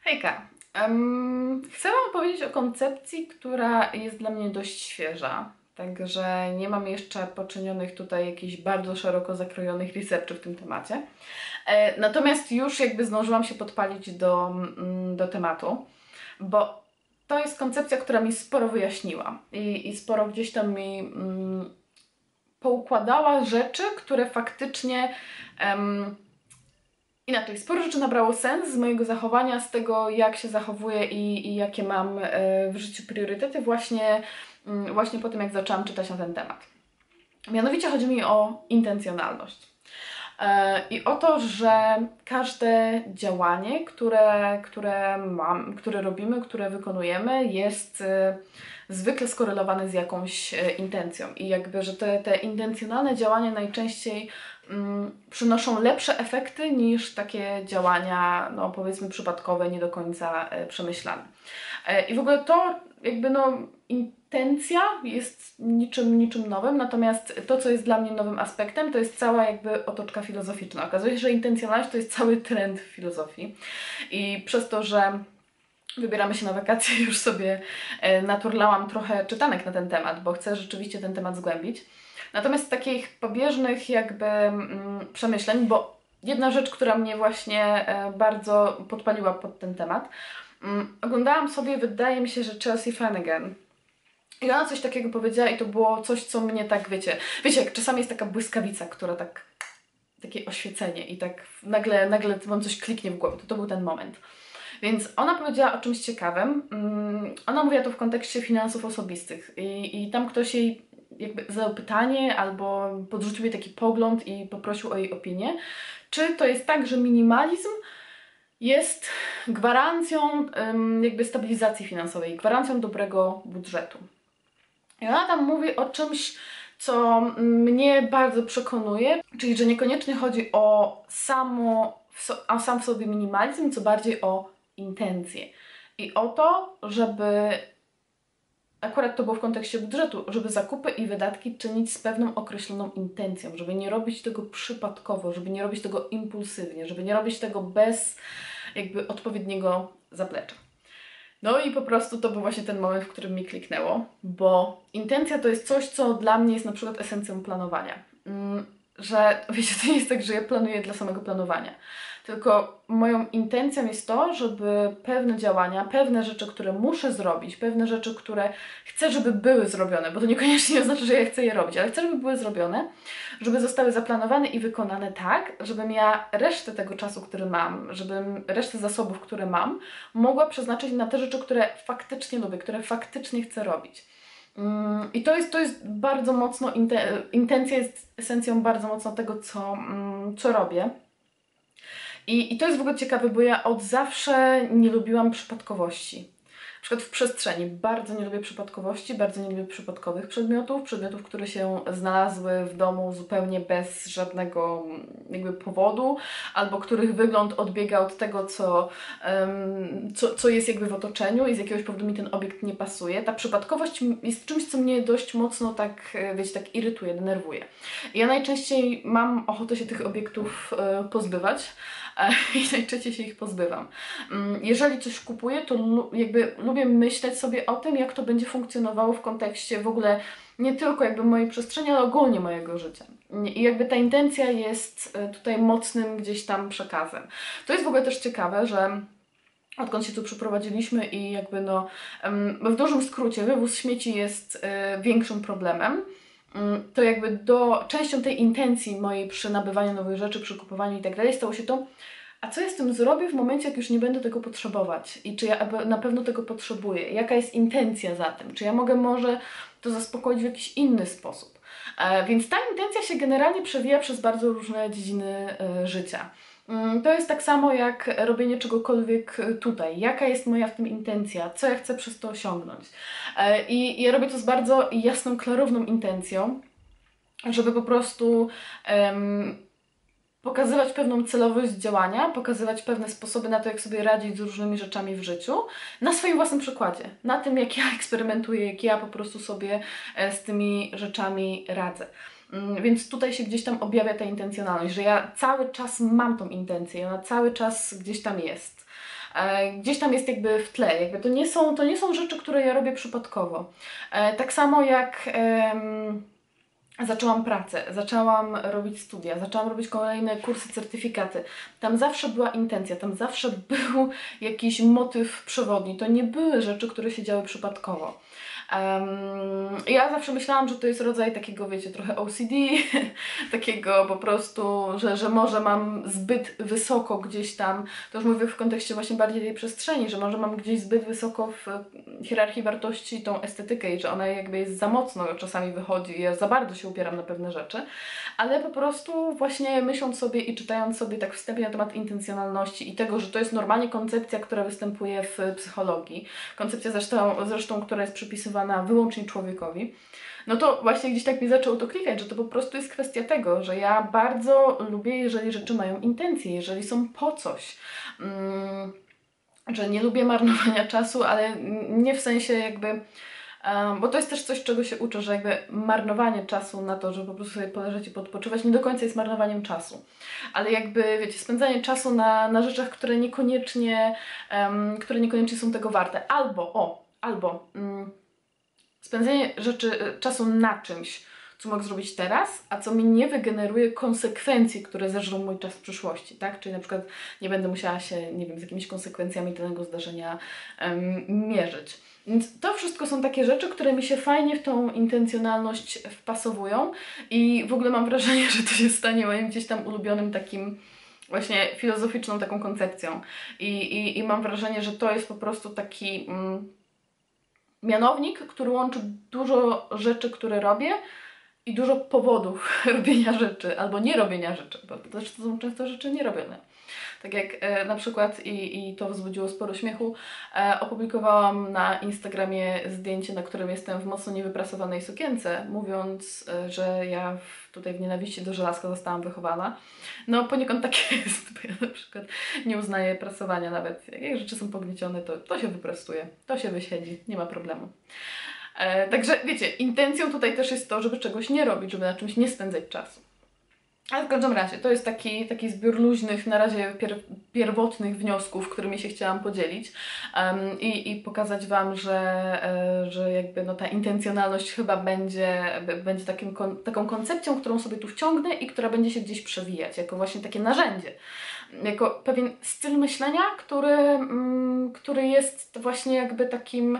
Hejka! Chcę Wam powiedzieć o koncepcji, która jest dla mnie dość świeża. Także nie mam jeszcze poczynionych tutaj jakichś bardzo szeroko zakrojonych researchy w tym temacie. Natomiast już jakby zdążyłam się podpalić do tematu, bo to jest koncepcja, która mi sporo wyjaśniła i sporo gdzieś tam mi poukładała rzeczy, które faktycznie inaczej, sporo rzeczy nabrało sens z mojego zachowania, z tego jak się zachowuję i jakie mam w życiu priorytety właśnie po tym, jak zaczęłam czytać na ten temat. Mianowicie chodzi mi o intencjonalność. I o to, że każde działanie, które robimy, które wykonujemy, jest zwykle skorelowane z jakąś intencją. I jakby, że te intencjonalne działania najczęściej przynoszą lepsze efekty niż takie działania, no powiedzmy przypadkowe, nie do końca przemyślane. I w ogóle to jakby intencja jest niczym nowym, natomiast to, co jest dla mnie nowym aspektem, to jest cała jakby otoczka filozoficzna. Okazuje się, że intencjonalność to jest cały trend w filozofii i przez to, że wybieramy się na wakacje, już sobie naturlałam trochę czytanek na ten temat, bo chcę rzeczywiście ten temat zgłębić. Natomiast takich pobieżnych jakby przemyśleń, bo jedna rzecz, która mnie właśnie bardzo podpaliła pod ten temat, oglądałam sobie, wydaje mi się, że Chelsea Flanagan. I ona coś takiego powiedziała i to było coś, co mnie tak, wiecie, jak czasami jest taka błyskawica, która takie oświecenie i tak nagle wam coś kliknie w głowie, to był ten moment. Więc ona powiedziała o czymś ciekawym. Ona mówiła to w kontekście finansów osobistych i tam ktoś jej jakby zadał pytanie albo podrzucił jej taki pogląd i poprosił o jej opinię, czy to jest tak, że minimalizm jest gwarancją jakby stabilizacji finansowej, gwarancją dobrego budżetu. I ona tam mówi o czymś, co mnie bardzo przekonuje, czyli że niekoniecznie chodzi o sam w sobie minimalizm, co bardziej o intencje. I o to, żeby akurat to było w kontekście budżetu, żeby zakupy i wydatki czynić z pewną określoną intencją, żeby nie robić tego przypadkowo, żeby nie robić tego impulsywnie, żeby nie robić tego bez jakby odpowiedniego zaplecza. No i po prostu to był właśnie ten moment, w którym mi kliknęło, bo intencja to jest coś, co dla mnie jest na przykład esencją planowania. Że wiecie, to nie jest tak, że ja planuję dla samego planowania. Tylko moją intencją jest to, żeby pewne działania, pewne rzeczy, które muszę zrobić, pewne rzeczy, które chcę, żeby były zrobione, bo to niekoniecznie oznacza, że ja chcę je robić, ale chcę, żeby były zrobione, żeby zostały zaplanowane i wykonane tak, żebym ja resztę tego czasu, który mam, żebym resztę zasobów, które mam, mogła przeznaczyć na te rzeczy, które faktycznie lubię, które faktycznie chcę robić. I to jest bardzo mocno, intencja jest esencją bardzo mocno tego, co robię. I to jest w ogóle ciekawe, bo ja od zawsze nie lubiłam przypadkowości. Na przykład w przestrzeni bardzo nie lubię przypadkowości, bardzo nie lubię przypadkowych przedmiotów, które się znalazły w domu zupełnie bez żadnego jakby powodu, albo których wygląd odbiega od tego, co jest jakby w otoczeniu i z jakiegoś powodu mi ten obiekt nie pasuje. Ta przypadkowość jest czymś, co mnie dość mocno tak irytuje, denerwuje. I ja najczęściej mam ochotę się tych obiektów pozbywać, i najczęściej się ich pozbywam. Jeżeli coś kupuję, to jakby lubię myśleć sobie o tym, jak to będzie funkcjonowało w kontekście w ogóle nie tylko jakby mojej przestrzeni, ale ogólnie mojego życia. I jakby ta intencja jest tutaj mocnym gdzieś tam przekazem. To jest w ogóle też ciekawe, że odkąd się tu przeprowadziliśmy i jakby w dużym skrócie wywóz śmieci jest większym problemem, to jakby częścią tej intencji mojej przy nabywaniu nowych rzeczy, przy kupowaniu i tak dalej stało się to, a co ja z tym zrobię w momencie, jak już nie będę tego potrzebować i czy ja na pewno tego potrzebuję, jaka jest intencja za tym, czy ja mogę może to zaspokoić w jakiś inny sposób. Więc ta intencja się generalnie przewija przez bardzo różne dziedziny życia. To jest tak samo jak robienie czegokolwiek tutaj. Jaka jest moja w tym intencja? Co ja chcę przez to osiągnąć? I ja robię to z bardzo jasną, klarowną intencją, żeby po prostu pokazywać pewną celowość działania, pokazywać pewne sposoby na to, jak sobie radzić z różnymi rzeczami w życiu, na swoim własnym przykładzie, na tym, jak ja eksperymentuję, jak ja po prostu sobie z tymi rzeczami radzę. Więc tutaj się gdzieś tam objawia ta intencjonalność, że ja cały czas mam tą intencję, ona cały czas gdzieś tam jest. Gdzieś tam jest jakby w tle, jakby to nie są rzeczy, które ja robię przypadkowo. Tak samo jak zaczęłam pracę, zaczęłam robić studia, zaczęłam robić kolejne kursy, certyfikaty. Tam zawsze była intencja, tam zawsze był jakiś motyw przewodni. To nie były rzeczy, które się działy przypadkowo. Ja zawsze myślałam, że to jest rodzaj takiego, wiecie, trochę OCD, takiego po prostu, że może mam zbyt wysoko gdzieś tam, to już mówię w kontekście właśnie bardziej tej przestrzeni, że może mam gdzieś zbyt wysoko w hierarchii wartości tą estetykę i że ona jakby jest za mocno czasami wychodzi i ja za bardzo się upieram na pewne rzeczy, ale po prostu właśnie myśląc sobie i czytając sobie tak wstępnie na temat intencjonalności i tego, że to jest normalnie koncepcja, która występuje w psychologii, koncepcja zresztą która jest przypisywana wyłącznie człowiekowi, no to właśnie gdzieś tak mi zaczęło to klikać, że to po prostu jest kwestia tego, że ja bardzo lubię, jeżeli rzeczy mają intencje, jeżeli są po coś. Że nie lubię marnowania czasu, ale nie w sensie jakby... bo to jest też coś, czego się uczę, że jakby marnowanie czasu na to, żeby po prostu sobie poleżeć i podpoczywać, nie do końca jest marnowaniem czasu. Ale jakby, wiecie, spędzanie czasu na rzeczach, które niekoniecznie są tego warte. Albo spędzenie czasu na czymś, co mogę zrobić teraz, a co mi nie wygeneruje konsekwencji, które zeżrą mój czas w przyszłości, tak? Czyli na przykład nie będę musiała się, nie wiem, z jakimiś konsekwencjami danego zdarzenia mierzyć. Więc to wszystko są takie rzeczy, które mi się fajnie w tą intencjonalność wpasowują i w ogóle mam wrażenie, że to się stanie moim gdzieś tam ulubionym takim właśnie filozoficzną taką koncepcją. I mam wrażenie, że to jest po prostu taki mianownik, który łączy dużo rzeczy, które robię i dużo powodów robienia rzeczy albo nie robienia rzeczy, bo to też to są często rzeczy nierobione. Tak jak na przykład, i to wzbudziło sporo śmiechu, opublikowałam na Instagramie zdjęcie, na którym jestem w mocno niewyprasowanej sukience, mówiąc, że ja tutaj w nienawiści do żelazka zostałam wychowana. No poniekąd tak jest, bo ja na przykład nie uznaję prasowania nawet. Jak rzeczy są pogniecione, to się wyprasuje, to się wysiedzi, nie ma problemu. Także wiecie, intencją tutaj też jest to, żeby czegoś nie robić, żeby na czymś nie spędzać czasu. Ale w każdym razie, to jest taki zbiór luźnych, na razie pierwotnych wniosków, którymi się chciałam podzielić i pokazać Wam, że jakby no ta intencjonalność chyba będzie taką koncepcją, którą sobie tu wciągnę i która będzie się gdzieś przewijać, jako właśnie takie narzędzie, jako pewien styl myślenia, który jest właśnie jakby takim...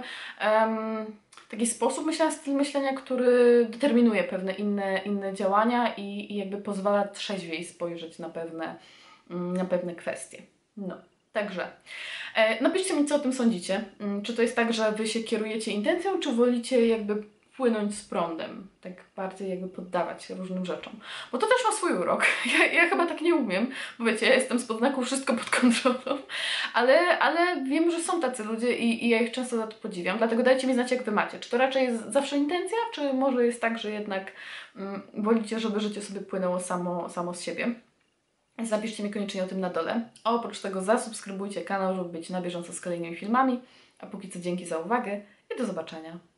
taki sposób myślenia, styl myślenia, który determinuje pewne inne działania i jakby pozwala trzeźwiej spojrzeć na pewne kwestie. No, także napiszcie mi, co o tym sądzicie. Czy to jest tak, że Wy się kierujecie intencją, czy wolicie jakby płynąć z prądem, tak bardziej jakby poddawać się różnym rzeczom. Bo to też ma swój urok. Ja chyba tak nie umiem, bo wiecie, ja jestem spod znaku wszystko pod kontrolą, ale wiem, że są tacy ludzie i ja ich często za to podziwiam, dlatego dajcie mi znać, jak Wy macie. Czy to raczej jest zawsze intencja, czy może jest tak, że jednak wolicie, żeby życie sobie płynęło samo z siebie? Więc napiszcie mi koniecznie o tym na dole. A oprócz tego zasubskrybujcie kanał, żeby być na bieżąco z kolejnymi filmami. A póki co dzięki za uwagę i do zobaczenia.